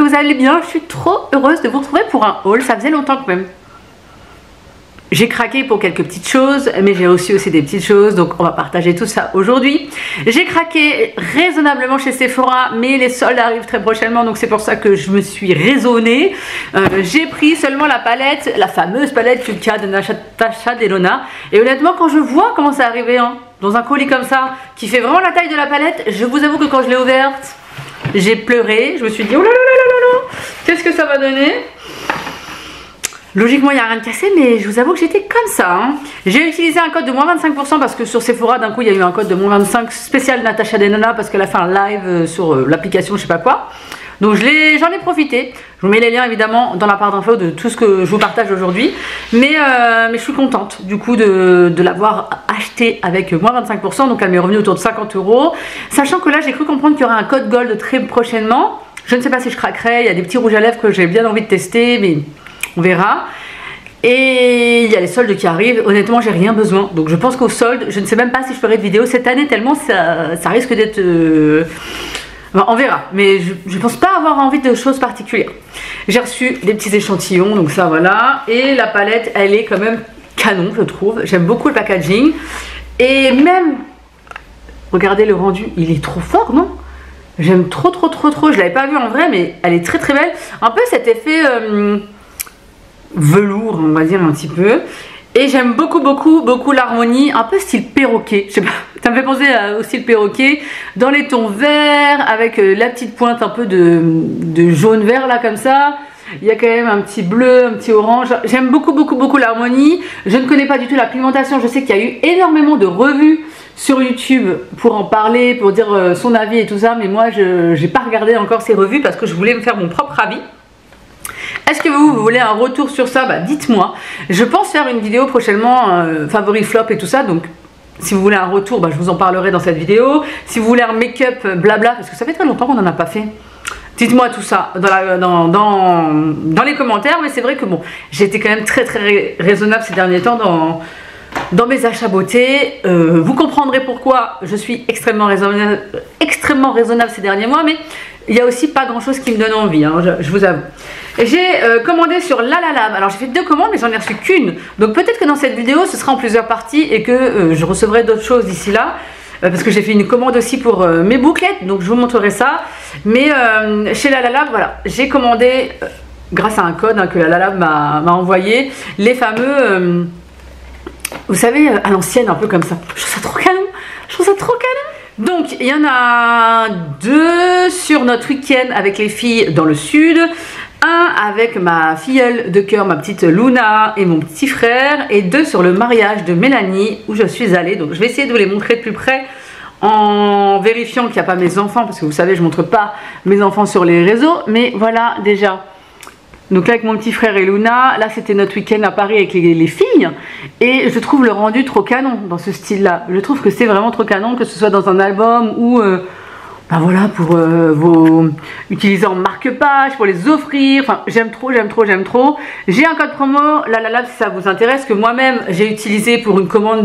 vous allez bien. Je suis trop heureuse de vous retrouver pour un haul, ça faisait longtemps quand même. J'ai craqué pour quelques petites choses, mais j'ai reçu aussi des petites choses, donc on va partager tout ça aujourd'hui. J'ai craqué raisonnablement chez Sephora, mais les soldes arrivent très prochainement, donc c'est pour ça que je me suis raisonnée. J'ai pris seulement la palette, la fameuse palette Kulka de Natasha Denona, et honnêtement quand je vois comment ça arrivait dans un colis comme ça, qui fait vraiment la taille de la palette, je vous avoue que quand je l'ai ouverte, j'ai pleuré, je me suis dit oh là là là là là, qu'est-ce que ça va donner? Logiquement, il n'y a rien de cassé, mais je vous avoue que j'étais comme ça. J'ai utilisé un code de moins 25% parce que sur Sephora, d'un coup, il y a eu un code de moins 25 spécial Natasha Denona parce qu'elle a fait un live sur l'application, je sais pas quoi. Donc j'en ai profité. Je vous mets les liens évidemment dans la barre d'infos de tout ce que je vous partage aujourd'hui. Mais je suis contente du coup de l'avoir acheté avec moins 25%. Donc elle m'est revenue autour de 50 €. Sachant que là, j'ai cru comprendre qu'il y aurait un code gold très prochainement. Je ne sais pas si je craquerai. Il y a des petits rouges à lèvres que j'ai bien envie de tester, mais on verra. Et il y a les soldes qui arrivent. Honnêtement, j'ai rien besoin. Donc je pense qu'au solde, je ne sais même pas si je ferai de vidéo cette année tellement ça risque d'être... Enfin, on verra. Mais je pense pas avoir envie de choses particulières. J'ai reçu des petits échantillons. Donc ça, voilà. Et la palette, elle est quand même canon, je trouve. J'aime beaucoup le packaging. Et même... Regardez le rendu. Il est trop fort, non? J'aime trop. Je l'avais pas vu en vrai, mais elle est très belle. Un peu cet effet... velours, on va dire un petit peu. Et j'aime beaucoup l'harmonie, un peu style perroquet, je sais pas, ça me fait penser au style perroquet, dans les tons verts, avec la petite pointe un peu de jaune vert là comme ça. Il y a quand même un petit bleu, un petit orange. J'aime beaucoup l'harmonie. Je ne connais pas du tout la pigmentation. Je sais qu'il y a eu énormément de revues sur YouTube pour en parler, pour dire son avis et tout ça, mais moi je n'ai pas regardé encore ces revues parce que je voulais me faire mon propre avis. Est-ce que vous voulez un retour sur ça? Bah, dites-moi. Je pense faire une vidéo prochainement favori flop et tout ça. Donc si vous voulez un retour, bah, je vous en parlerai dans cette vidéo. Si vous voulez un make-up blabla, parce que ça fait très longtemps qu'on n'en a pas fait, dites-moi tout ça dans les commentaires. Mais c'est vrai que bon, j'ai été quand même très raisonnable ces derniers temps dans mes achats beauté. Vous comprendrez pourquoi je suis extrêmement raisonnable ces derniers mois. Mais il n'y a aussi pas grand chose qui me donne envie, je vous avoue. J'ai commandé sur Lalalab. Alors j'ai fait 2 commandes, mais j'en ai reçu qu'une. Donc peut-être que dans cette vidéo, ce sera en plusieurs parties et que je recevrai d'autres choses d'ici là. Parce que j'ai fait une commande aussi pour mes bouclettes. Donc je vous montrerai ça. Mais chez Lalalab, voilà, j'ai commandé, grâce à un code que Lalalab m'a envoyé, les fameux, vous savez, à l'ancienne, un peu comme ça. Je trouve ça trop canon. Donc il y en a 2 sur notre week-end avec les filles dans le sud, un avec ma filleule de cœur, ma petite Luna et mon petit frère, et 2 sur le mariage de Mélanie où je suis allée. Donc je vais essayer de vous les montrer de plus près en vérifiant qu'il n'y a pas mes enfants, parce que vous savez je montre pas mes enfants sur les réseaux, mais voilà déjà. Donc là avec mon petit frère et Luna, là c'était notre week-end à Paris avec les filles, et je trouve le rendu trop canon dans ce style là. Je trouve que c'est vraiment trop canon, que ce soit dans un album ou ben voilà, pour utiliser en marque-page, pour les offrir. Enfin j'aime trop. J'ai un code promo Lalalab si ça vous intéresse, que moi-même j'ai utilisé pour une commande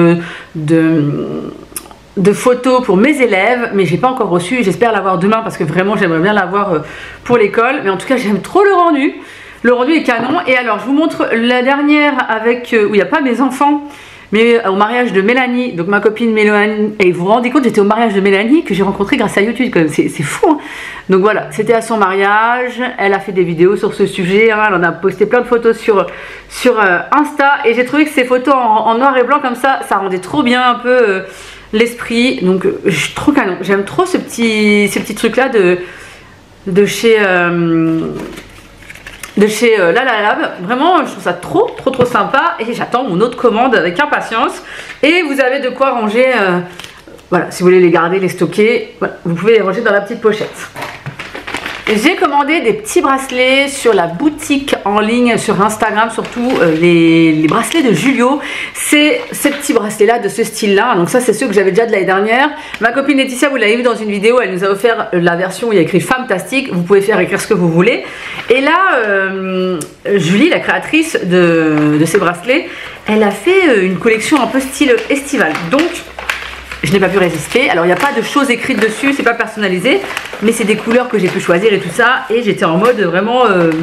de photos pour mes élèves, mais j'ai pas encore reçu. J'espère l'avoir demain parce que vraiment j'aimerais bien l'avoir pour l'école. Mais en tout cas j'aime trop le rendu. Le rendu est canon. Et alors je vous montre la dernière avec où il n'y a pas mes enfants, mais au mariage de Mélanie, donc ma copine Mélanie. Et vous vous rendez compte, j'étais au mariage de Mélanie que j'ai rencontré grâce à YouTube, c'est fou. Donc voilà, c'était à son mariage. Elle a fait des vidéos sur ce sujet, elle en a posté plein de photos sur Insta, et j'ai trouvé que ces photos en noir et blanc comme ça rendait trop bien un peu l'esprit. Donc trop canon. J'aime trop ces petits trucs là de chez Lalalab. Vraiment je trouve ça trop sympa, et j'attends mon autre commande avec impatience. Et vous avez de quoi ranger, voilà, si vous voulez les garder, les stocker, voilà, vous pouvez les ranger dans la petite pochette. J'ai commandé des petits bracelets sur la boutique en ligne sur Instagram, surtout les bracelets de Julio. C'est ces petits bracelets là de ce style là. Donc ça c'est ceux que j'avais déjà de l'année dernière. Ma copine Laetitia, vous l'avez vu dans une vidéo, elle nous a offert la version où il y a écrit Fantastique. Vous pouvez faire écrire ce que vous voulez. Et là Julie, la créatrice de ces bracelets, elle a fait une collection un peu style estival. Donc je n'ai pas pu résister. Alors il n'y a pas de choses écrites dessus, c'est pas personnalisé, mais c'est des couleurs que j'ai pu choisir et tout ça. Et j'étais en mode vraiment,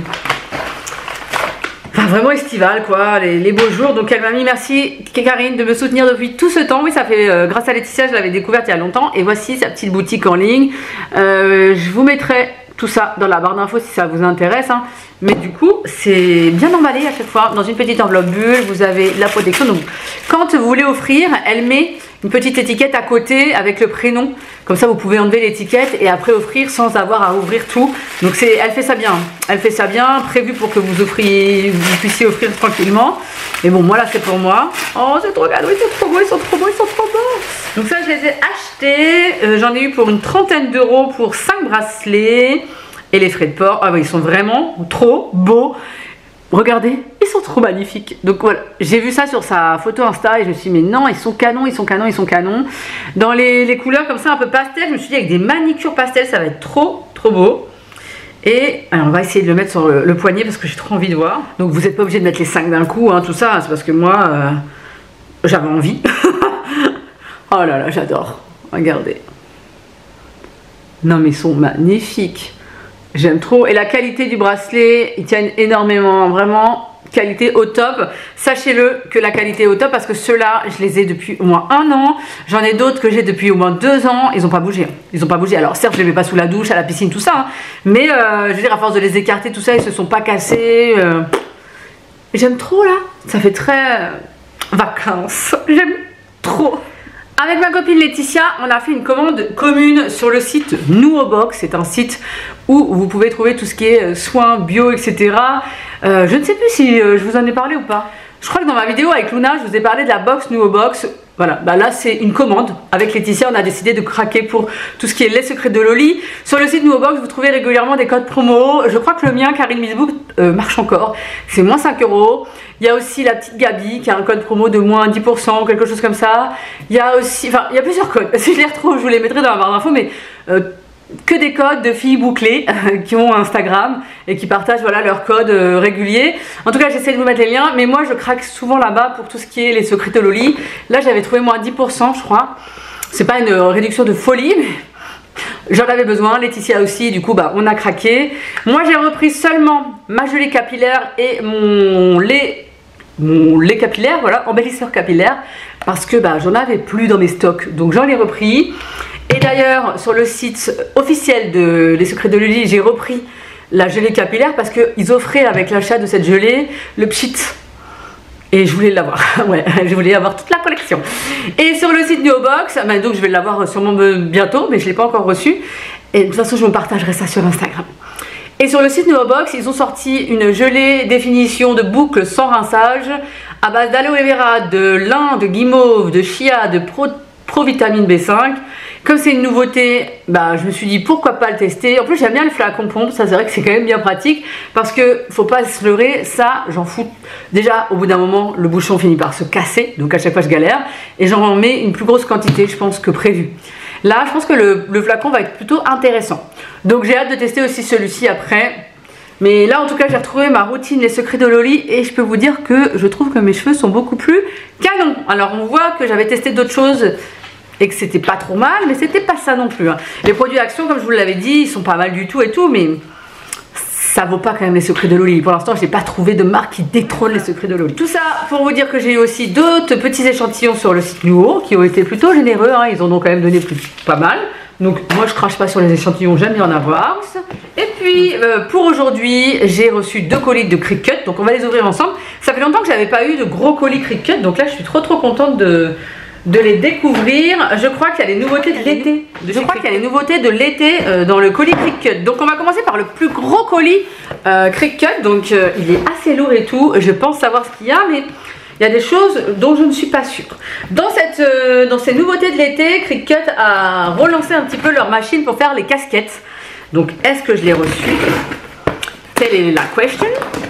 enfin vraiment estival quoi, les beaux jours. Donc elle m'a mis merci Karine de me soutenir depuis tout ce temps. Oui, ça fait grâce à Laetitia, je l'avais découverte il y a longtemps. Et voici sa petite boutique en ligne. Je vous mettrai tout ça dans la barre d'infos si ça vous intéresse, hein. Mais du coup c'est bien emballé à chaque fois dans une petite enveloppe bulle. Vous avez la protection, donc quand vous voulez offrir, elle met une petite étiquette à côté avec le prénom, comme ça vous pouvez enlever l'étiquette et après offrir sans avoir à ouvrir tout. Donc elle fait ça bien, elle fait ça bien, prévu pour que vous puissiez offrir tranquillement. Et bon, moi là c'est pour moi. Oh c'est trop cadeau, ils sont trop beaux, ils sont trop beaux, ils sont trop beaux. Donc ça je les ai achetés, j'en ai eu pour une trentaine d'euros pour 5 bracelets. Et les frais de port, ah oui, ils sont vraiment trop beaux. Regardez, ils sont trop magnifiques. Donc voilà, j'ai vu ça sur sa photo Insta et je me suis dit, mais non, ils sont canons, ils sont canons, ils sont canons. Dans les couleurs comme ça, un peu pastel, je me suis dit, avec des manicures pastel, ça va être trop, trop beau. Et alors, on va essayer de le mettre sur le poignet parce que j'ai trop envie de voir. Donc vous n'êtes pas obligé de mettre les 5 d'un coup, hein, tout ça, c'est parce que moi, j'avais envie. Oh là là, j'adore. Regardez. Non mais ils sont magnifiques. J'aime trop. Et la qualité du bracelet, ils tiennent énormément. Vraiment, qualité au top. Sachez-le que la qualité est au top parce que ceux-là, je les ai depuis au moins 1 an. J'en ai d'autres que j'ai depuis au moins 2 ans. Ils n'ont pas bougé. Ils n'ont pas bougé. Alors certes, je les mets pas sous la douche, à la piscine, tout ça. Hein. Mais je veux dire, à force de les écarter, tout ça, ils se sont pas cassés. J'aime trop là. Ça fait très vacances. J'aime trop. Avec ma copine Laetitia, on a fait une commande commune sur le site Nuobox. C'est un site où vous pouvez trouver tout ce qui est soins bio, etc. Je ne sais plus si je vous en ai parlé ou pas. Je crois que dans ma vidéo avec Luna, je vous ai parlé de la box Nuobox. Voilà, bah là c'est une commande. Avec Laetitia, on a décidé de craquer pour tout ce qui est les secrets de Loli. Sur le site Nuobox, vous trouvez régulièrement des codes promo. Je crois que le mien, Karine Missbook, marche encore. C'est moins 5 €. Il y a aussi la petite Gabi qui a un code promo de moins 10%, quelque chose comme ça. Il y a aussi, enfin, il y a plusieurs codes. Si je les retrouve, je vous les mettrai dans la barre d'infos, mais que des codes de filles bouclées qui ont Instagram et qui partagent voilà leurs codes réguliers. En tout cas, j'essaie de vous mettre les liens, mais moi je craque souvent là-bas pour tout ce qui est les secrets de Loli. Là, j'avais trouvé moins 10%, je crois. C'est pas une réduction de folie, mais j'en avais besoin. Laetitia aussi, du coup, bah on a craqué. Moi, j'ai repris seulement ma gelée capillaire et mon lait capillaire, voilà, embellisseur capillaire, parce que bah j'en avais plus dans mes stocks, donc j'en ai repris. Et d'ailleurs sur le site officiel de Les Secrets de Loli, j'ai repris la gelée capillaire parce qu'ils offraient avec l'achat de cette gelée le pchit. Et je voulais l'avoir, ouais, je voulais avoir toute la collection. Et sur le site Nuobox, bah, donc je vais l'avoir sûrement bientôt, mais je ne l'ai pas encore reçu. Et de toute façon, je vous partagerai ça sur Instagram. Et sur le site Nuobox, ils ont sorti une gelée définition de boucle sans rinçage à base d'aloe vera, de lin, de guimauve, de chia, de provitamine B5. Comme c'est une nouveauté, bah, je me suis dit pourquoi pas le tester. En plus, j'aime bien le flacon pompe, ça c'est vrai que c'est quand même bien pratique parce que faut pas se leurrer, ça j'en fous. Déjà, au bout d'un moment, le bouchon finit par se casser, donc à chaque fois je galère et j'en mets une plus grosse quantité, je pense, que prévu. Là, je pense que le flacon va être plutôt intéressant. Donc j'ai hâte de tester aussi celui-ci après. Mais là, en tout cas, j'ai retrouvé ma routine Les Secrets de Loli et je peux vous dire que je trouve que mes cheveux sont beaucoup plus canons. Alors, on voit que j'avais testé d'autres choses et que c'était pas trop mal, mais c'était pas ça non plus. Hein. Les produits Action, comme je vous l'avais dit, ils sont pas mal du tout et tout, mais ça vaut pas quand même Les Secrets de Loli. Pour l'instant, j'ai pas trouvé de marque qui détrône Les Secrets de Loli. Tout ça pour vous dire que j'ai eu aussi d'autres petits échantillons sur le site Nuo qui ont été plutôt généreux. Hein. Ils en ont quand même donné pas mal. Donc moi je crache pas sur les échantillons, j'aime bien en avoir. Et puis pour aujourd'hui, j'ai reçu 2 colis de Cricut, donc on va les ouvrir ensemble. Ça fait longtemps que j'avais pas eu de gros colis Cricut, donc là je suis trop contente de les découvrir. Je crois qu'il y a les nouveautés de l'été. Dans le colis Cricut. Donc on va commencer par le plus gros colis Cricut. Donc il est assez lourd et tout. Je pense savoir ce qu'il y a, mais il y a des choses dont je ne suis pas sûre. Dans ces nouveautés de l'été, Cricut a relancé un petit peu leur machine pour faire les casquettes. Donc est-ce que je l'ai reçu? Telle est la question.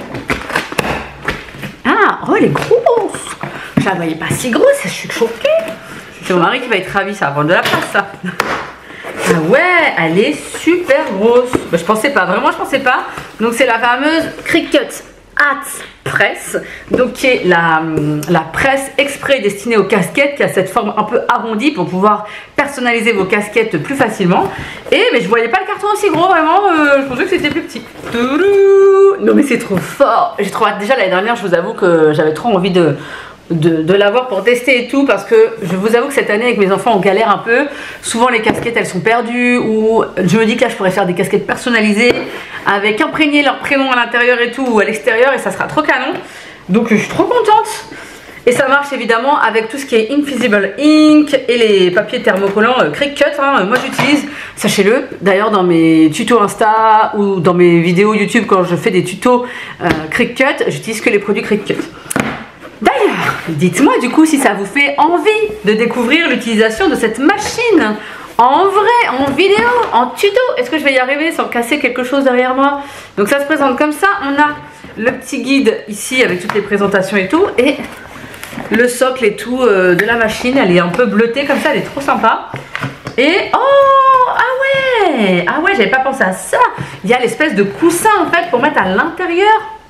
Ah, oh elle est grosse. Je la voyais pas si grosse, je suis choquée. C'est mon mari qui va être ravi, ça va prendre de la place ça. Ah ouais, elle est super grosse. Bah, je pensais pas, vraiment je pensais pas. Donc c'est la fameuse Cricut Arts presse, donc qui est la presse exprès destinée aux casquettes, qui a cette forme un peu arrondie pour pouvoir personnaliser vos casquettes plus facilement. Mais je voyais pas le carton aussi gros, vraiment, je pensais que c'était plus petit. Non mais c'est trop fort. J'ai trop hâte. Déjà l'année dernière, je vous avoue que j'avais trop envie de l'avoir pour tester et tout, parce que je vous avoue que cette année avec mes enfants on galère un peu. Souvent les casquettes elles sont perdues, ou je me dis que là je pourrais faire des casquettes personnalisées avec imprégner leur prénom à l'intérieur et tout, ou à l'extérieur, et ça sera trop canon. Donc je suis trop contente. Et ça marche évidemment avec tout ce qui est Invisible Ink et les papiers thermocollants Cricut, hein. Moi j'utilise, sachez-le, d'ailleurs dans mes tutos Insta ou dans mes vidéos YouTube quand je fais des tutos Cricut, j'utilise que les produits Cricut. D'ailleurs, dites-moi du coup si ça vous fait envie de découvrir l'utilisation de cette machine en vrai, en vidéo, en tuto. Est-ce que je vais y arriver sans casser quelque chose derrière moi? Donc ça se présente comme ça, on a le petit guide ici avec toutes les présentations et tout, et le socle et tout de la machine, elle est un peu bleutée comme ça, elle est trop sympa. Et oh, ah ouais, j'avais pas pensé à ça. Il y a l'espèce de coussin en fait pour mettre à l'intérieur.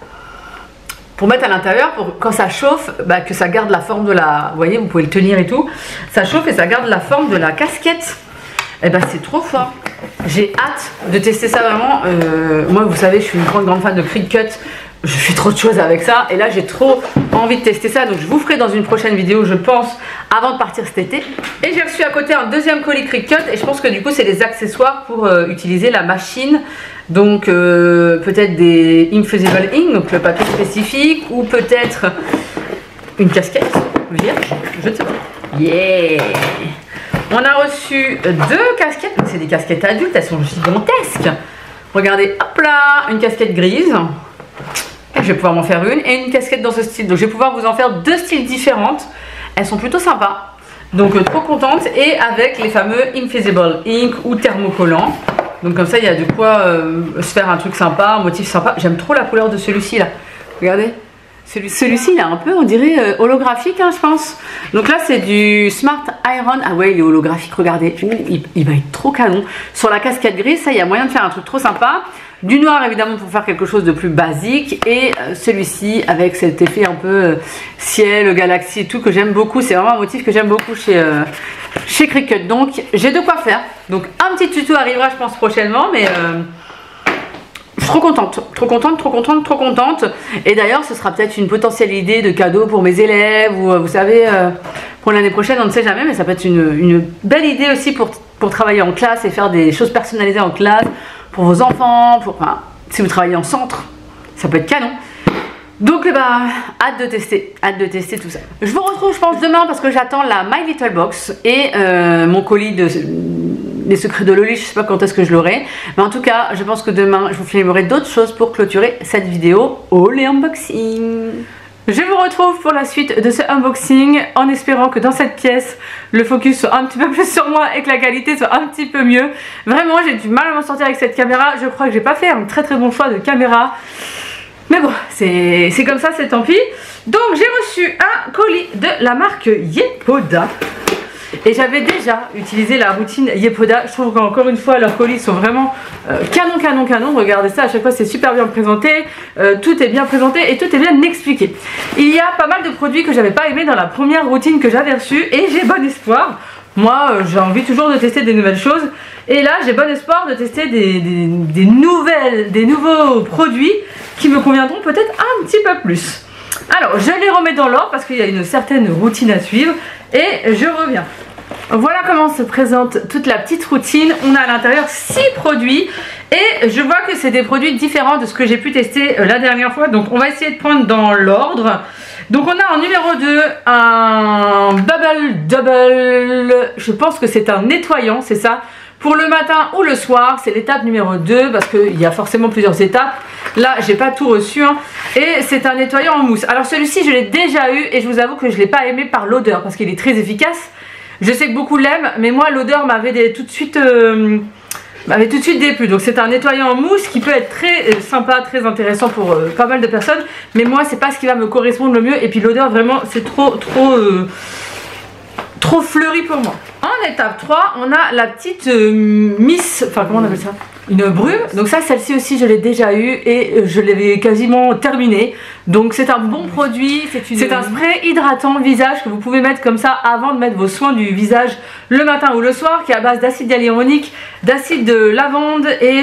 Pour quand ça chauffe, bah, que ça garde la forme de la... Vous voyez, vous pouvez le tenir et tout. Ça chauffe et ça garde la forme de la casquette. Et bah c'est trop fort. J'ai hâte de tester ça vraiment. Moi, vous savez, je suis une grande fan de Cricut. Je fais trop de choses avec ça. Et là, j'ai trop envie de tester ça. Donc, je vous ferai dans une prochaine vidéo, je pense, avant de partir cet été. Et j'ai reçu à côté un deuxième colis Cricut. Et je pense que du coup, c'est des accessoires pour utiliser la machine. Donc, peut-être des Invisible Ink, donc le papier spécifique. Ou peut-être une casquette vierge. Je ne sais pas. Yeah! On a reçu deux casquettes. C'est des casquettes adultes. Elles sont gigantesques. Regardez, hop là, une casquette grise. Je vais pouvoir m'en faire une, et une casquette dans ce style. Donc je vais pouvoir vous en faire deux styles différentes. Elles sont plutôt sympas. Donc trop contente. Et avec les fameux Invisible Ink ou thermocollants. Donc comme ça il y a de quoi se faire un truc sympa, un motif sympa. J'aime trop la couleur de celui-ci là. Regardez. Celui-ci il est un peu, on dirait, holographique, hein, je pense. Donc là c'est du Smart Iron. Ah ouais, il est holographique, regardez. Il va être trop canon. Sur la casquette grise, ça il y a moyen de faire un truc trop sympa. Du noir évidemment pour faire quelque chose de plus basique, et celui-ci avec cet effet un peu ciel, galaxie et tout que j'aime beaucoup. C'est vraiment un motif que j'aime beaucoup chez Cricut. Donc j'ai de quoi faire. Donc un petit tuto arrivera je pense prochainement, mais je suis trop contente. Et d'ailleurs ce sera peut-être une potentielle idée de cadeau pour mes élèves, ou vous savez, pour l'année prochaine, on ne sait jamais, mais ça peut être une belle idée aussi pour travailler en classe et faire des choses personnalisées en classe. Pour vos enfants, enfin, si vous travaillez en centre, ça peut être canon. Donc bah, hâte de tester tout ça. Je vous retrouve je pense demain parce que j'attends la My Little Box et mon colis des secrets de Loli. Je sais pas quand est-ce que je l'aurai, mais en tout cas je pense que demain je vous filmerai d'autres choses pour clôturer cette vidéo haul et unboxing. Je vous retrouve pour la suite de ce unboxing, en espérant que dans cette pièce le focus soit un petit peu plus sur moi et que la qualité soit un petit peu mieux. Vraiment j'ai du mal à m'en sortir avec cette caméra. Je crois que j'ai pas fait un très bon choix de caméra, mais bon c'est comme ça, c'est tant pis. Donc j'ai reçu un colis de la marque Yepoda. Et j'avais déjà utilisé la routine Yepoda. Je trouve qu'encore une fois leurs colis sont vraiment canon. Regardez ça, à chaque fois c'est super bien présenté, tout est bien présenté et tout est bien expliqué. Il y a pas mal de produits que j'avais pas aimé dans la première routine que j'avais reçue, et j'ai bon espoir. Moi j'ai envie toujours de tester des nouvelles choses, et là j'ai bon espoir de tester des nouveaux produits qui me conviendront peut-être un petit peu plus. Alors je les remets dans l'ordre parce qu'il y a une certaine routine à suivre, et je reviens. Voilà comment se présente toute la petite routine. On a à l'intérieur 6 produits, et je vois que c'est des produits différents de ce que j'ai pu tester la dernière fois. Donc on va essayer de prendre dans l'ordre. Donc on a en numéro 2 un Bubble Double. Je pense que c'est un nettoyant, c'est ça, pour le matin ou le soir. C'est l'étape numéro 2 parce qu'il y a forcément plusieurs étapes. Là j'ai pas tout reçu, hein. Et c'est un nettoyant en mousse. Alors celui-ci je l'ai déjà eu, et je vous avoue que je l'ai pas aimé par l'odeur parce qu'il est très efficace. Je sais que beaucoup l'aiment, mais moi l'odeur m'avait tout de suite déplu. Donc c'est un nettoyant en mousse qui peut être très sympa, très intéressant pour pas mal de personnes, mais moi c'est pas ce qui va me correspondre le mieux. Et puis l'odeur vraiment c'est trop trop fleuri pour moi. En étape 3, on a la petite miss, enfin comment on appelle ça, une brume. Donc ça, celle-ci aussi, je l'ai déjà eu et je l'avais quasiment terminée. Donc c'est un bon produit, c'est un spray hydratant visage que vous pouvez mettre comme ça avant de mettre vos soins du visage le matin ou le soir, qui est à base d'acide hyaluronique, d'acide de lavande et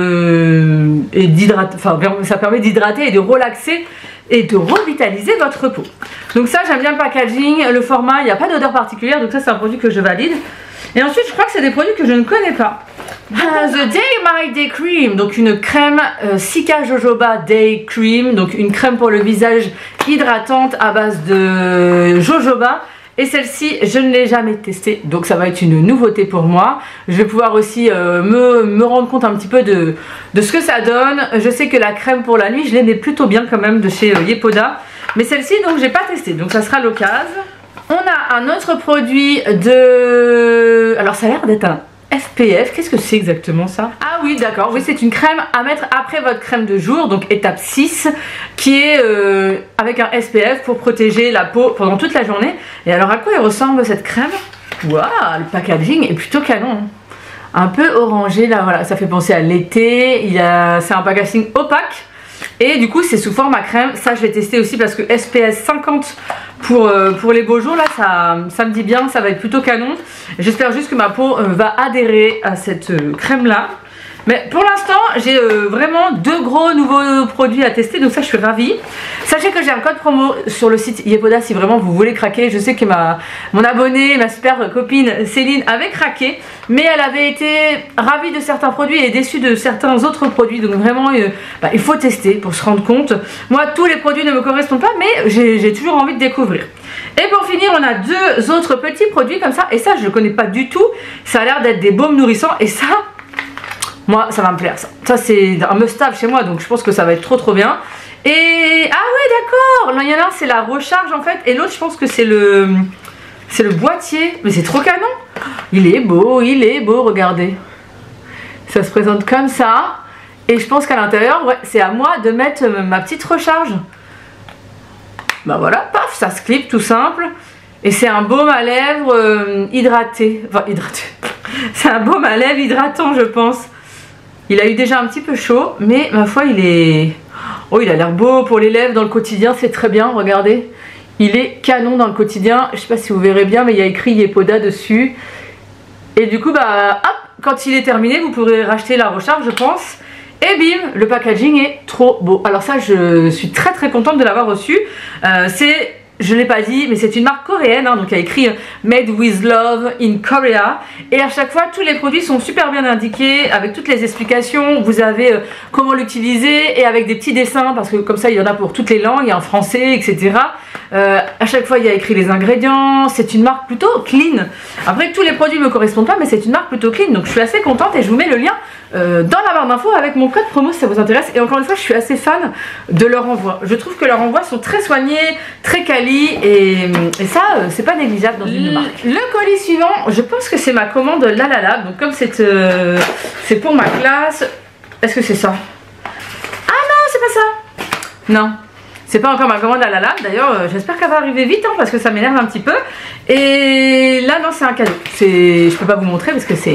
d'hydrater, enfin ça permet d'hydrater et de relaxer et de revitaliser votre peau. Donc ça, j'aime bien le packaging, le format, il n'y a pas d'odeur particulière, donc ça c'est un produit que je valide. Et ensuite, je crois que c'est des produits que je ne connais pas. The Day My Day Cream, donc une crème Cica Jojoba Day Cream, donc une crème pour le visage hydratante à base de jojoba. Et celle-ci, je ne l'ai jamais testée, donc ça va être une nouveauté pour moi. Je vais pouvoir aussi me rendre compte un petit peu de ce que ça donne. Je sais que la crème pour la nuit, je l'aimais plutôt bien quand même de chez Yepoda. Mais celle-ci, donc j'ai pas testé, donc ça sera l'occasion. On a un autre produit de... Alors ça a l'air d'être un SPF, qu'est-ce que c'est exactement ça? Ah oui, d'accord, oui, c'est une crème à mettre après votre crème de jour, donc étape 6, qui est avec un SPF pour protéger la peau pendant toute la journée. Et alors à quoi elle ressemble cette crème? Waouh, le packaging est plutôt canon, un peu orangé là, voilà, ça fait penser à l'été. C'est un packaging opaque. Et du coup c'est sous forme à crème. Ça je vais tester aussi parce que SPS 50 pour les beaux jours là, ça me dit bien, ça va être plutôt canon. J'espère juste que ma peau va adhérer à cette crème là. Mais pour l'instant j'ai vraiment 2 gros nouveaux produits à tester, donc ça je suis ravie. Sachez que j'ai un code promo sur le site Yepoda si vraiment vous voulez craquer. Je sais que mon abonnée, ma super copine Céline avait craqué, mais elle avait été ravie de certains produits et déçue de certains autres produits. Donc vraiment il faut tester pour se rendre compte. Moi tous les produits ne me correspondent pas, mais j'ai toujours envie de découvrir. Et pour finir on a 2 autres petits produits comme ça, et ça je ne connais pas du tout. Ça a l'air d'être des baumes nourrissants et ça... moi ça va me plaire ça. Ça c'est un must-have chez moi, donc je pense que ça va être trop bien. Et ah ouais d'accord, il y en a un c'est la recharge en fait, et l'autre je pense que c'est le boîtier. Mais c'est trop canon. Il est beau, regardez. Ça se présente comme ça. Et je pense qu'à l'intérieur, ouais, c'est à moi de mettre ma petite recharge. Bah voilà, paf, ça se clip tout simple. Et c'est un baume à lèvres hydraté. Enfin hydraté. C'est un baume à lèvres hydratant je pense. Il a eu déjà un petit peu chaud, mais ma foi il est... oh il a l'air beau pour les lèvres dans le quotidien, c'est très bien, regardez. Il est canon dans le quotidien, je sais pas si vous verrez bien mais il y a écrit Yepoda dessus. Et du coup bah hop, quand il est terminé vous pourrez racheter la recharge je pense. Et bim, le packaging est trop beau. Alors ça je suis très contente de l'avoir reçu. Je ne l'ai pas dit, mais c'est une marque coréenne, hein, donc il y a écrit Made with Love in Korea. Et à chaque fois, tous les produits sont super bien indiqués, avec toutes les explications. Vous avez comment l'utiliser et avec des petits dessins, parce que comme ça, il y en a pour toutes les langues, il y a en français, etc. À chaque fois, il y a écrit les ingrédients. C'est une marque plutôt clean. Après, tous les produits ne me correspondent pas, mais c'est une marque plutôt clean. Donc je suis assez contente et je vous mets le lien dans la barre d'infos avec mon code promo si ça vous intéresse. Et encore une fois, je suis assez fan de leur envoi. Je trouve que leurs envois sont très soignés, très quali, et ça c'est pas négligeable dans une marque. Le colis suivant, je pense que c'est ma commande Lalala. Donc comme c'est pour ma classe, est-ce que c'est ça? Ah non, c'est pas ça. Non, c'est pas encore ma commande Lalala. D'ailleurs j'espère qu'elle va arriver vite, hein, parce que ça m'énerve un petit peu. Et là non, c'est un cadeau. Je peux pas vous montrer parce que c'est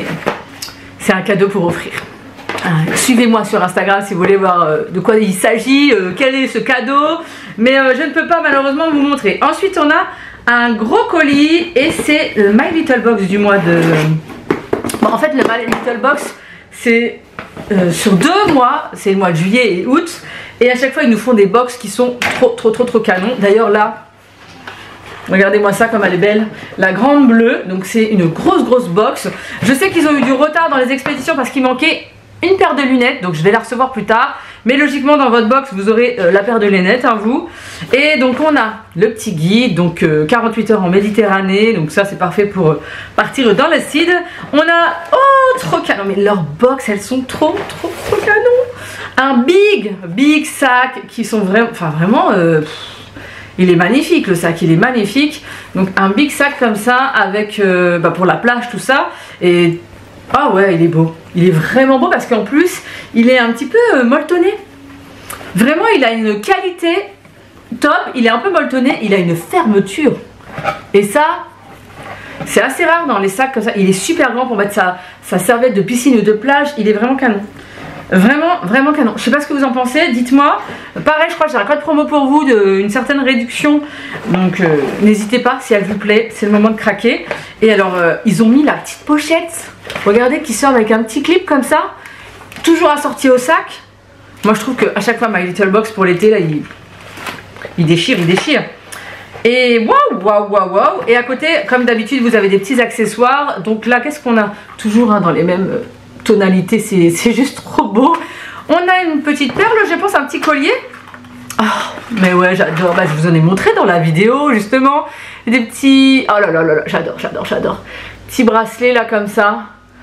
un cadeau pour offrir. Suivez-moi sur Instagram si vous voulez voir de quoi il s'agit, quel est ce cadeau. Mais je ne peux pas malheureusement vous montrer. Ensuite on a un gros colis et c'est le My Little Box du mois de... Bon, en fait le My Little Box c'est sur 2 mois, c'est le mois de juillet et août. Et à chaque fois ils nous font des box qui sont trop canons. D'ailleurs là, regardez-moi ça comme elle est belle, la grande bleue, donc c'est une grosse box. Je sais qu'ils ont eu du retard dans les expéditions parce qu'il manquait une paire de lunettes, donc je vais la recevoir plus tard. Mais logiquement dans votre box vous aurez la paire de lunettes, hein, vous. Et donc on a le petit guide, donc 48 heures en Méditerranée, donc ça c'est parfait pour partir dans l'acide. On a, oh trop canon, mais leurs box elles sont trop canon. Un big sac qui sont vraiment, enfin vraiment... il est magnifique le sac, il est magnifique. Donc un big sac comme ça avec pour la plage tout ça. Et ah ouais, il est beau. Il est vraiment beau parce qu'en plus il est un petit peu molletonné. Vraiment il a une qualité top. Il est un peu molletonné, il a une fermeture. Et ça C'est assez rare dans les sacs comme ça. Il est super grand pour mettre sa serviette de piscine ou de plage. Il est vraiment canon. Vraiment, vraiment canon. Je sais pas ce que vous en pensez, dites-moi. Pareil, je crois que j'ai un code promo pour vous d'une certaine réduction. Donc n'hésitez pas si elle vous plaît. C'est le moment de craquer. Et alors, ils ont mis la petite pochette. Regardez, qui sort avec un petit clip comme ça. Toujours assorti au sac. Moi, je trouve qu'à chaque fois, My Little Box pour l'été, là, il déchire, il déchire. Et waouh, waouh, waouh, waouh. Et à côté, comme d'habitude, vous avez des petits accessoires. Donc là, qu'est-ce qu'on a? Toujours dans les mêmes tonalités, c'est juste trop beau. On a une petite perle, je pense, un petit collier. Oh, mais ouais, j'adore. Bah, je vous en ai montré dans la vidéo, justement. Des petits... Oh là là là là, j'adore, j'adore, j'adore. Petits bracelets, là, comme ça.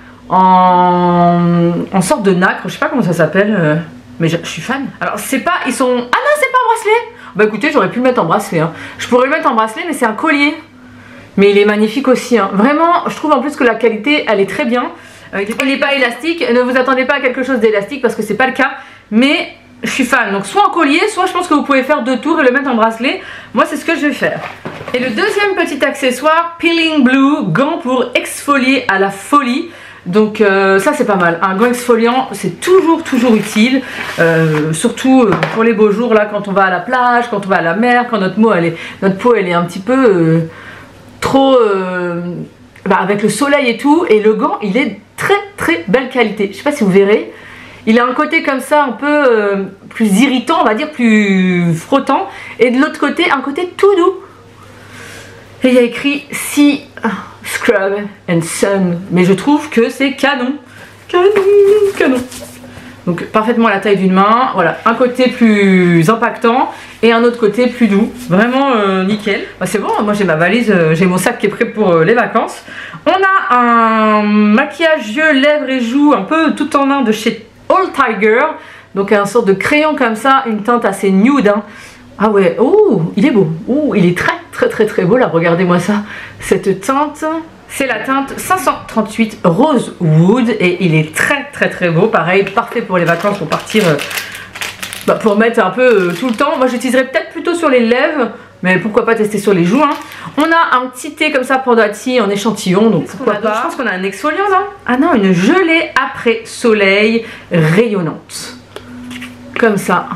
En sorte de nacre. Je sais pas comment ça s'appelle. Mais je suis fan. Alors, c'est pas... Ils sont... Ah non, c'est pas un bracelet. Bah écoutez, j'aurais pu le mettre en bracelet. Hein. Je pourrais le mettre en bracelet, mais c'est un collier. Mais il est magnifique aussi. Hein. Vraiment, je trouve en plus que la qualité, elle est très bien. Il n'est pas élastique. Ne vous attendez pas à quelque chose d'élastique parce que c'est pas le cas. Mais je suis fan. Donc soit en collier, soit je pense que vous pouvez faire 2 tours et le mettre en bracelet. Moi, c'est ce que je vais faire. Et le deuxième petit accessoire, Peeling Blue, gant pour exfolier à la folie. Donc ça c'est pas mal, un gant exfoliant c'est toujours surtout pour les beaux jours là, quand on va à la plage, quand on va à la mer, quand notre peau elle est un petit peu trop avec le soleil et tout. Et le gant il est très belle qualité, je sais pas si vous verrez, il a un côté comme ça un peu plus irritant, on va dire, plus frottant, et de l'autre côté un côté tout doux. Et il y a écrit Sea Scrub and Sun. Mais je trouve que c'est canon. Canon. Donc parfaitement à la taille d'une main. Voilà, un côté plus impactant et un autre côté plus doux. Vraiment nickel. Bah, c'est bon, moi j'ai ma valise, j'ai mon sac qui est prêt pour les vacances. On a un maquillage yeux, lèvres et joues un peu tout en un de chez All Tiger. Donc un sorte de crayon comme ça, une teinte assez nude. Hein. Ah ouais, oh, il est beau. Oh, il est très beau là, regardez-moi ça. Cette teinte, c'est la teinte 538 Rose Wood et il est très beau. Pareil, parfait pour les vacances, pour partir, pour mettre un peu tout le temps. Moi j'utiliserais peut-être plutôt sur les lèvres, mais pourquoi pas tester sur les joues. Hein. On a un petit thé comme ça pour Dati en échantillon, donc pourquoi pas. Je pense qu'on a un exfoliant, non? Ah non, une gelée après soleil rayonnante. Comme ça.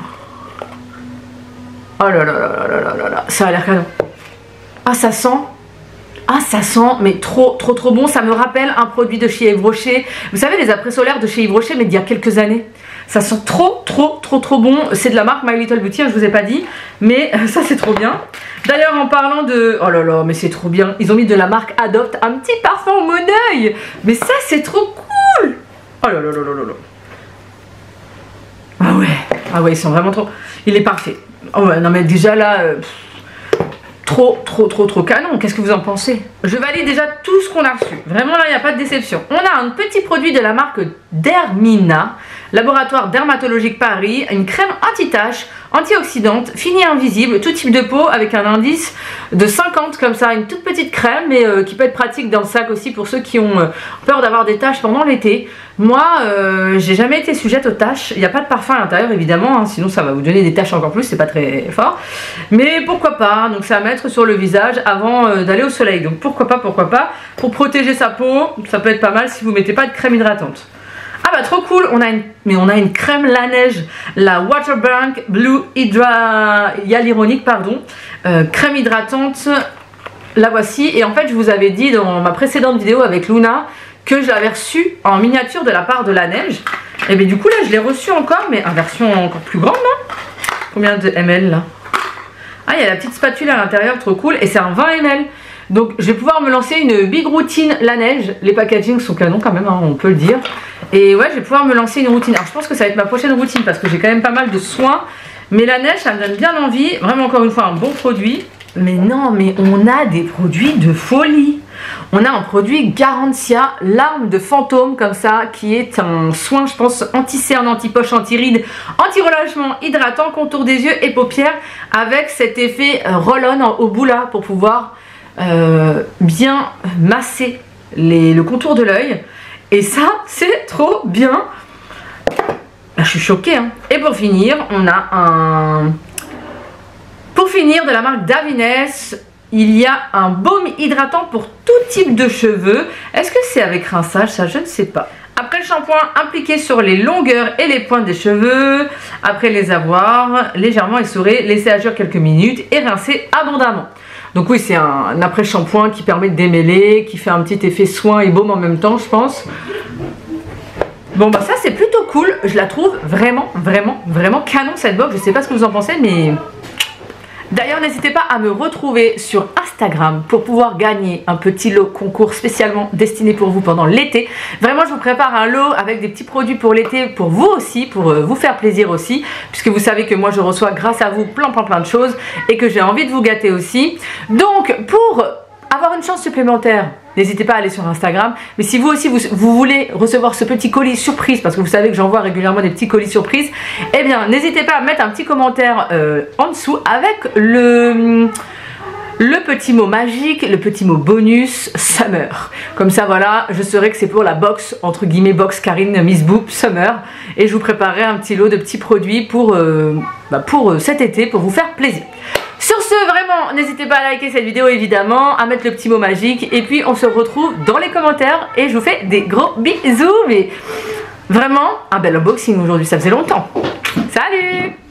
Oh là là là là là là, ça a l'air canon. Ah ça sent mais trop bon. Ça me rappelle un produit de chez Yves Rocher. Vous savez, les après solaires de chez Yves Rocher, mais d'il y a quelques années. Ça sent trop bon. C'est de la marque My Little Beauty, hein, je vous ai pas dit, mais ça c'est trop bien. D'ailleurs, en parlant de... Oh là là, mais c'est trop bien. Ils ont mis de la marque Adopt, un petit parfum au Moneuil. Mais ça c'est trop cool. Oh là là là là là. Ah ouais, ils sont vraiment trop... Il est parfait. Oh ouais, non mais déjà là, trop canon. Qu'est-ce que vous en pensez? Je valide déjà tout ce qu'on a reçu. Vraiment là, il n'y a pas de déception. On a un petit produit de la marque Dermina, laboratoire dermatologique Paris, une crème anti-tache, antioxydante, finie invisible, tout type de peau avec un indice de 50 comme ça, une toute petite crème, mais qui peut être pratique dans le sac aussi pour ceux qui ont peur d'avoir des taches pendant l'été. Moi, j'ai jamais été sujette aux taches. Il n'y a pas de parfum à l'intérieur évidemment, hein, sinon ça va vous donner des taches encore plus, c'est pas très fort. Mais pourquoi pas, donc c'est à mettre sur le visage avant d'aller au soleil. Donc pourquoi pas, pour protéger sa peau, ça peut être pas mal si vous mettez pas de crème hydratante. Ah bah trop cool, on a une crème la neige, la Waterbank Blue Hyaluronique, pardon, crème hydratante, la voici. Et en fait je vous avais dit dans ma précédente vidéo avec Luna que je l'avais reçue en miniature de la part de la neige. Et bien du coup là je l'ai reçue encore, mais en version encore plus grande, non? Combien de ml là? Ah, il y a la petite spatule à l'intérieur, trop cool, et c'est un 20 ml. Donc je vais pouvoir me lancer une big routine la neige. Les packagings sont canons quand même, hein, on peut le dire. Et ouais, je vais pouvoir me lancer une routine. Alors je pense que ça va être ma prochaine routine parce que j'ai quand même pas mal de soins. Mais la neige, ça me donne bien envie. Vraiment, encore une fois, un bon produit. Mais non, mais on a des produits de folie. On a un produit Garantia, l'arme de fantôme comme ça, qui est un soin, je pense, anti-cerne, anti-poche, anti-rides, anti-relâchement, hydratant, contour des yeux et paupières, avec cet effet roll-on au bout là, pour pouvoir bien masser le contour de l'œil. Et ça, c'est trop bien. Là, je suis choquée, hein. Et pour finir, on a un... Pour finir, de la marque Davines, il y a un baume hydratant pour tout type de cheveux. Est-ce que c'est avec rinçage? Ça, je ne sais pas. Après le shampoing, appliqué sur les longueurs et les pointes des cheveux. Après les avoir légèrement essorés, laisser agir quelques minutes et rincer abondamment. Donc oui, c'est un après-shampoing qui permet de démêler, qui fait un petit effet soin et baume en même temps, je pense. Bon bah ça c'est plutôt cool, je la trouve vraiment canon cette box, je sais pas ce que vous en pensez mais... D'ailleurs n'hésitez pas à me retrouver sur Instagram pour pouvoir gagner un petit lot concours spécialement destiné pour vous pendant l'été. Vraiment je vous prépare un lot avec des petits produits pour l'été pour vous aussi, pour vous faire plaisir aussi, puisque vous savez que moi je reçois grâce à vous plein de choses et que j'ai envie de vous gâter aussi. Donc pour avoir une chance supplémentaire, n'hésitez pas à aller sur Instagram. Mais si vous aussi vous voulez recevoir ce petit colis surprise, parce que vous savez que j'envoie régulièrement des petits colis surprises, eh bien n'hésitez pas à mettre un petit commentaire en dessous avec le petit mot magique, le petit mot bonus Summer. Comme ça voilà, je saurai que c'est pour la box, entre guillemets box Karine Miss Boop Summer. Et je vous préparerai un petit lot de petits produits pour cet été, pour vous faire plaisir. Sur ce, vraiment, n'hésitez pas à liker cette vidéo évidemment, à mettre le petit mot magique et puis on se retrouve dans les commentaires et je vous fais des gros bisous. Mais vraiment, un bel unboxing aujourd'hui, ça faisait longtemps. Salut!